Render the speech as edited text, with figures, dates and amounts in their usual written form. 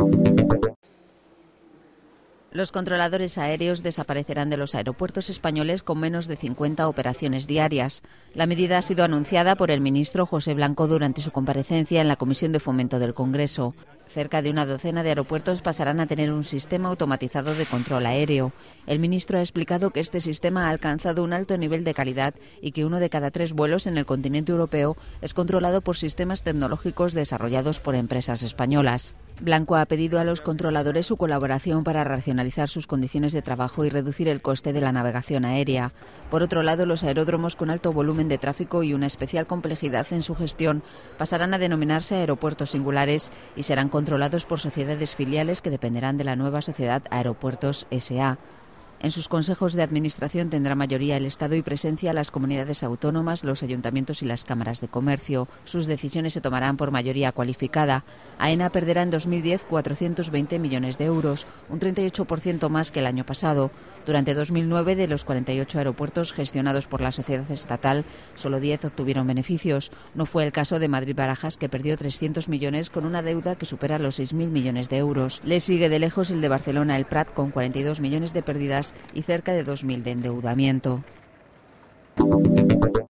Los controladores aéreos desaparecerán de los aeropuertos españoles con menos de 50 operaciones diarias. La medida ha sido anunciada por el ministro José Blanco durante su comparecencia en la Comisión de Fomento del Congreso. Cerca de una docena de aeropuertos pasarán a tener un sistema automatizado de control aéreo. El ministro ha explicado que este sistema ha alcanzado un alto nivel de calidad y que 1 de cada 3 vuelos en el continente europeo es controlado por sistemas tecnológicos desarrollados por empresas españolas. Blanco ha pedido a los controladores su colaboración para racionalizar sus condiciones de trabajo y reducir el coste de la navegación aérea. Por otro lado, los aeródromos con alto volumen de tráfico y una especial complejidad en su gestión pasarán a denominarse aeropuertos singulares y serán controlados por sociedades filiales que dependerán de la nueva sociedad Aeropuertos S.A. En sus consejos de administración tendrá mayoría el Estado y presencia las comunidades autónomas, los ayuntamientos y las cámaras de comercio. Sus decisiones se tomarán por mayoría cualificada. AENA perderá en 2010 420 millones de euros, un 38% más que el año pasado. Durante 2009, de los 48 aeropuertos gestionados por la sociedad estatal, solo 10 obtuvieron beneficios. No fue el caso de Madrid-Barajas, que perdió 300 millones con una deuda que supera los 6.000 millones de euros. Le sigue de lejos el de Barcelona-El Prat, con 42 millones de pérdidas y cerca de 2.000 de endeudamiento.